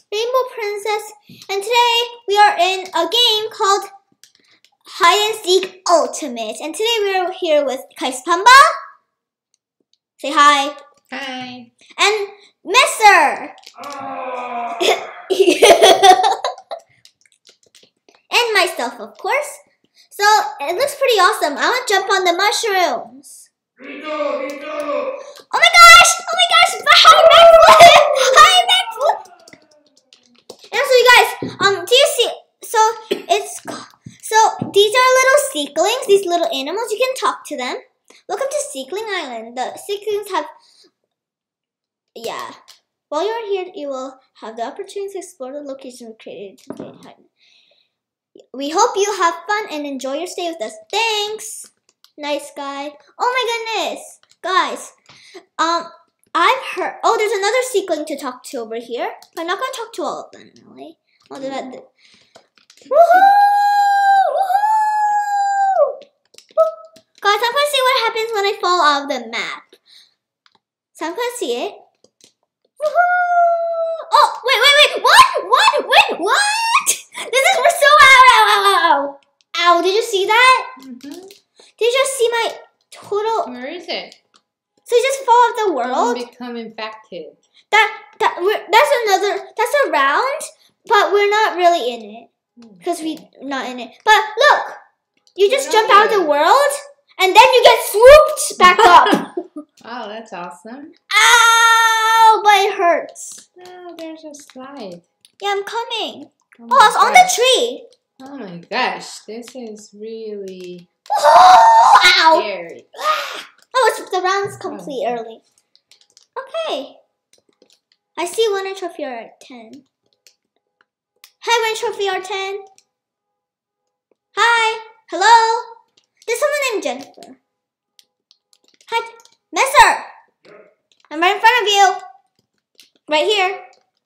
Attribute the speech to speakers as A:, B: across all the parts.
A: Rainbow Princess, and today we are in a game called Hide and Seek Ultimate. And today we are here with Kaispamba. Say hi.
B: Hi.
A: And Messer. And myself, of course. So it looks pretty awesome. I want to jump on the mushrooms.
C: Rico.
A: Oh my gosh! Hi, backflip! Hi, backflip! And so you guys, do you see? So these are little seedlings, these little animals. You can talk to them. Welcome to Seedling Island. The seedlings have, While you're here, you will have the opportunity to explore the location we created today. We hope you have fun and enjoy your stay with us. Thanks. Nice guy. Oh my goodness, guys. I've heard. Oh, there's another seedling to talk to over here. But I'm not gonna talk to all of them, really. I'll do that. Woohoo! Guys, I'm gonna see what happens when I fall out of the map. So I'm gonna see it. Woohoo! Oh, wait! What? This is we're so ow! Ow! Did you see that?
B: Mm-hmm.
A: Did you just see my total?
B: Where is it?
A: So you just fall off the world?
B: Don't become infected.
A: That's a round, but we're not really in it. Because we're not in it. But look! You just jump out of the world, and then you get swooped back up.
B: Oh, that's awesome.
A: Ow! But it hurts.
B: Oh, there's a slide.
A: Yeah, I'm coming.
B: Oh,
A: Oh, it's on the tree.
B: Oh my gosh, this is really
A: Ow!
B: scary.
A: Oh, the round's complete early. Okay. I see Winner Trophy R10. Hi, Winner Trophy R10. Hi. Hello. There's someone named Jennifer. Hi, Messer. I'm right in front of you. Right here.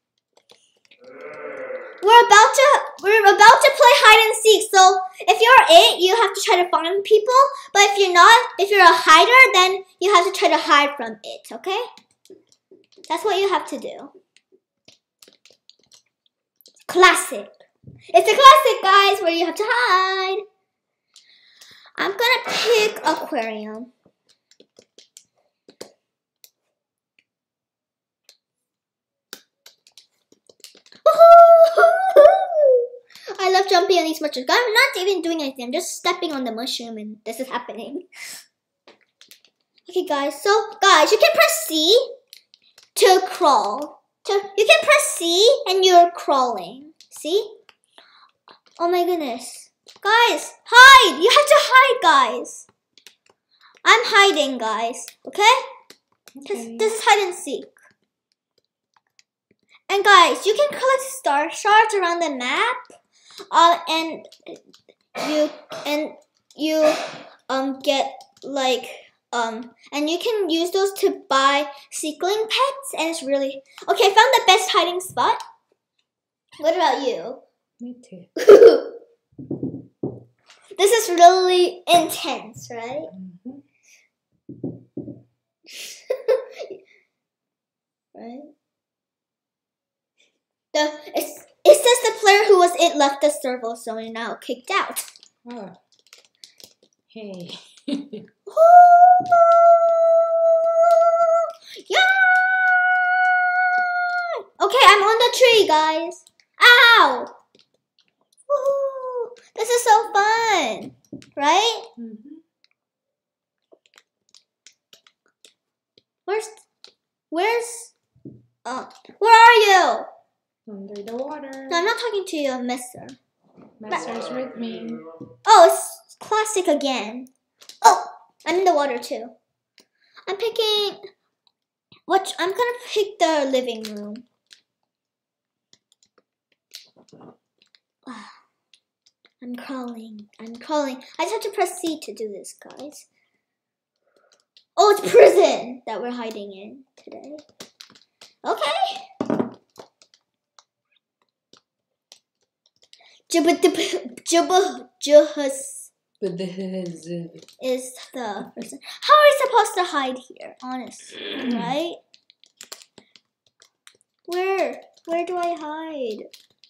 A: We're about to play hide and seek. So if you're it, you have to try to find people. But if you're not, if you're a hider, then you have to try to hide from it. Okay? That's what you have to do. Classic. It's a classic, guys, where you have to hide. I'm gonna pick aquarium. I love jumping on these mushrooms. I'm not even doing anything. I'm just stepping on the mushroom and this is happening. Okay, guys. So, guys, you can press C to crawl. You can press C and you're crawling. See? Oh my goodness. Guys, hide! You have to hide, guys. I'm hiding, guys. Okay? This is hide and seek. And guys, you can collect star shards around the map, and you get like and you can use those to buy seedling pets, and it's really okay. I found the best hiding spot. What about you?
B: Me too.
A: This is really intense, right?
B: Mm-hmm.
A: Right? It says the player who was it left the server zone and now kicked out.
B: Oh. Hey.
A: Yeah! Okay, I'm on the tree, guys. Ow! Woohoo! This is so fun, right?
B: Mm-hmm.
A: Where are you?
B: Under the water.
A: No, I'm not talking to you, Messer.
B: Messer's with me.
A: Oh, it's classic again. Oh, I'm in the water too. I'm picking. I'm gonna pick the living room. I'm crawling. I just have to press C to do this, guys. Oh, it's prison that we're hiding in today. Okay. Juhus is the person. How are we supposed to hide here? Honestly, right? Where? Where do I hide?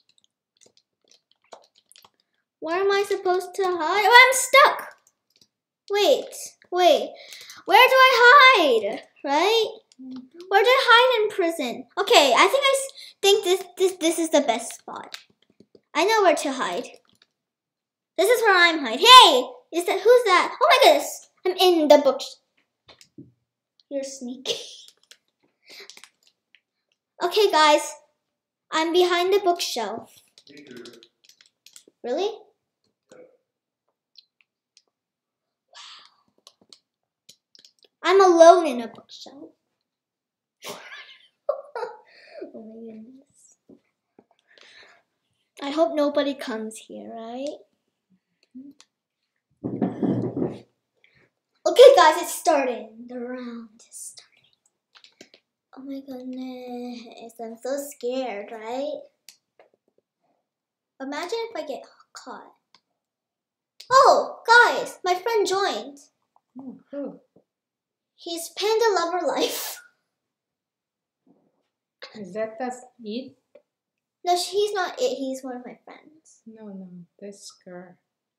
A: Where am I supposed to hide? Oh, I'm stuck. Wait. Where do I hide? Right? Where do I hide in prison? Okay, I think this is the best spot. I know where to hide. This is where I'm hiding. Hey, who's that? Oh my goodness, I'm in the book. You're sneaky. Okay, guys, I'm behind the bookshelf. Really? I'm alone in a bookshelf. Oh my goodness. I hope nobody comes here, right? Okay, guys, it's starting. The round is starting. Oh my goodness. I'm so scared, right? Imagine if I get caught. Oh, guys, my friend joined.
B: Oh.
A: He's Panda Lover Life.
B: Is that it?
A: No, he's not it. He's one of my friends.
B: No, this girl.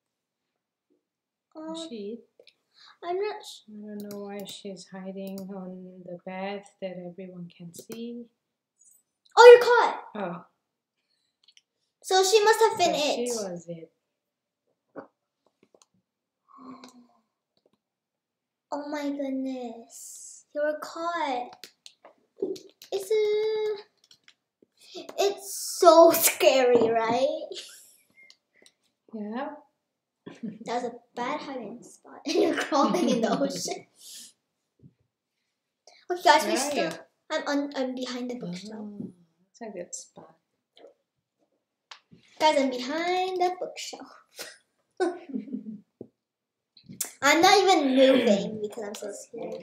B: Is she it?
A: I'm not sure.
B: I don't know why she's hiding on the bed that everyone can see.
A: Oh, you're caught.
B: Oh.
A: So she must have been
B: So
A: it.
B: She was it.
A: Oh my goodness. You were caught. It's so scary, right?
B: Yeah.
A: That was a bad hiding spot. And you're crawling in the ocean. Okay, guys, I'm behind the bookshelf.
B: Oh, that's a good spot.
A: Guys, I'm behind the bookshelf. I'm not even moving because I'm so scared.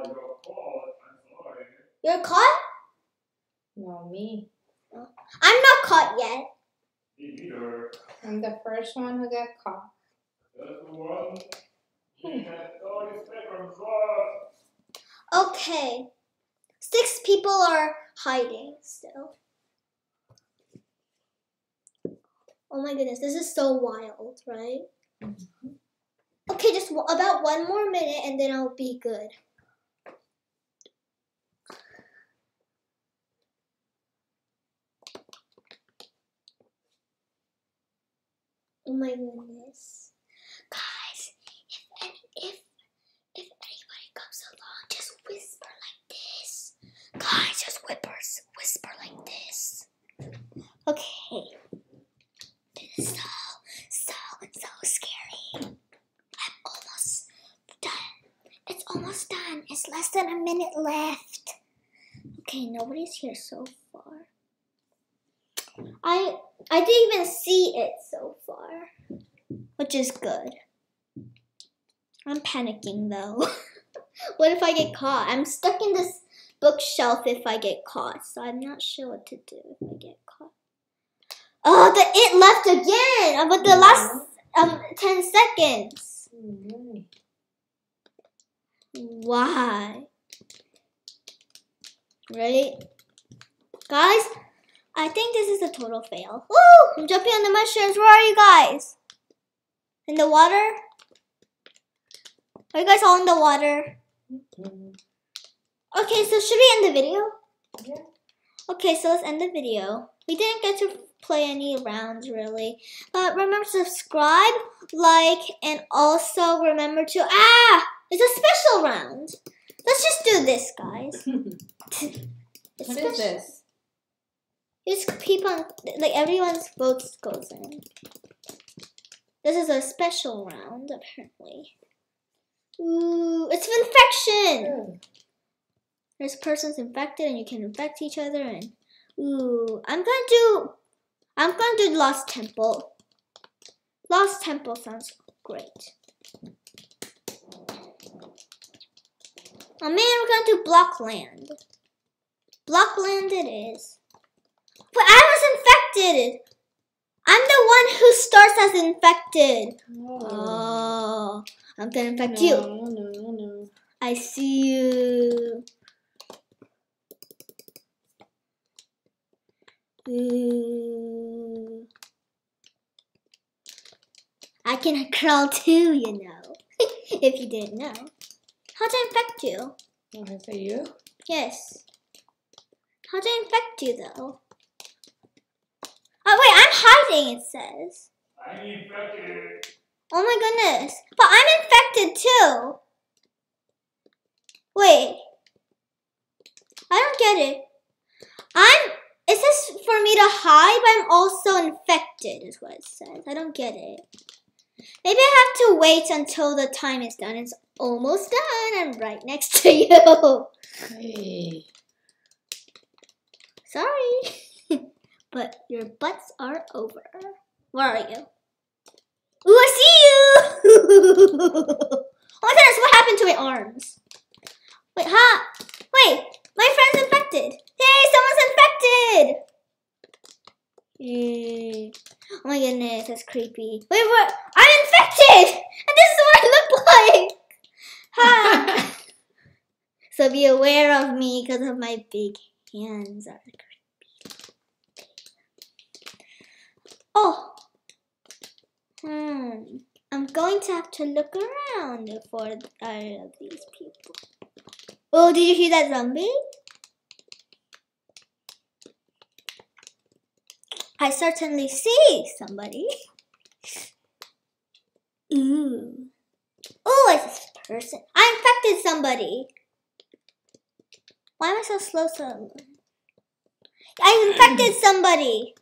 A: You're caught?
B: No, me.
A: I'm not caught yet.
C: Me neither.
B: I'm the first one who got caught.
C: That's the one.
A: Okay. 6 people are hiding still. Oh my goodness, this is so wild, right? Okay, just about 1 more minute and then I'll be good. Oh my goodness. Guys, if anybody comes along, just whisper like this. Guys, just whisper like this. Okay. This is so scary. I'm almost done. It's almost done. It's less than a minute left. Okay, nobody's here so far. I didn't even see it so far, which is good. I'm panicking though. What if I get caught? I'm stuck in this bookshelf if I get caught, so I'm not sure what to do if I get caught. Oh, it left again, but the last 10 seconds. Why? Ready? Guys, I think this is a total fail. Woo! I'm jumping on the mushrooms. Where are you guys? In the water? Are you guys all in the water? Okay, so should we end the video?
B: Yeah.
A: Okay, so let's end the video. We didn't get to play any rounds really. But remember to subscribe, like, and also remember to... It's a special round. Let's just do this, guys.
B: What is this?
A: Just keep on, like everyone's votes goes in. This is a special round, apparently. Ooh, it's infection! This person's infected and you can infect each other and ooh, I'm gonna do Lost Temple. Lost Temple sounds great. Oh man, we're gonna do Blockland. Blockland it is. But I was infected! I'm the one who starts as infected. Oh, I'm gonna infect you.
B: No.
A: I see you. Ooh. I can crawl too, you know. If you didn't know. How'd I infect you?
B: Oh, is that you?
A: Yes. How'd I infect you though? Oh wait, I'm hiding, it says.
C: I'm infected.
A: Oh my goodness. But I'm infected too. Wait. I don't get it. It says for me to hide, but I'm also infected, is what it says. I don't get it. Maybe I have to wait until the time is done. It's almost done. I'm right next to you.
B: Hey.
A: Sorry. But your butts are over. Where are you? Ooh, I see you! Oh my goodness, what happened to my arms? Wait, wait, my friend's infected. Hey, someone's infected! Yay. Oh my goodness, that's creepy. Wait, what? I'm infected! And this is what I look like! Ha! So be aware of me because of my big hands are creepy. Oh! I'm going to have to look around for all of these people. Oh, did you hear that zombie? I certainly see somebody. Ooh. Oh, it's this person. I infected somebody. Why am I so slow? I infected somebody.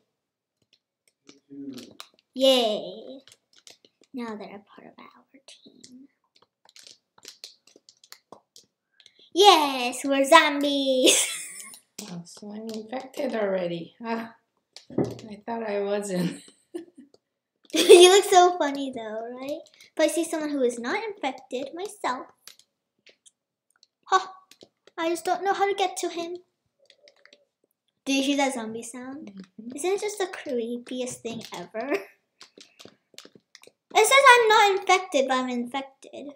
A: Yay. Now they're a part of our team. Yes, we're zombies.
B: Oh, so I'm infected already. Ah, I thought I wasn't.
A: You look so funny though, right? If I see someone who is not infected, myself. Huh. I just don't know how to get to him. Do you hear that zombie sound? Isn't it just the creepiest thing ever? It says I'm not infected, but I'm infected.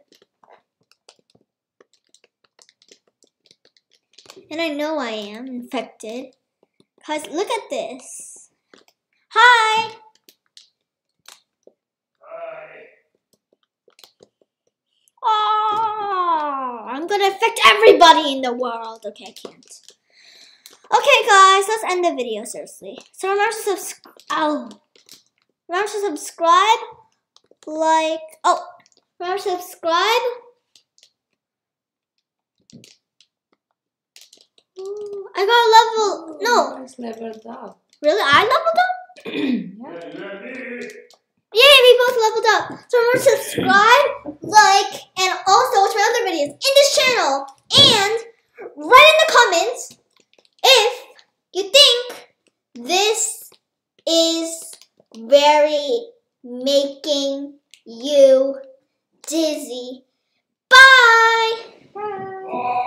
A: And I know I am infected. Because look at this. Hi!
C: Hi.
A: Oh, I'm gonna infect everybody in the world. Okay, I can't. Okay, guys, let's end the video, seriously. So remember to remember to subscribe, remember to subscribe. Ooh, I got a level, no.
B: I was leveled up.
A: Really, I leveled up?
B: Yeah.
C: Yeah, you and me.
A: Yay, we both leveled up. So remember to subscribe, and also watch my other videos in this channel. And write in the comments if you think this is very making you dizzy. Bye!
B: Bye.
C: Bye.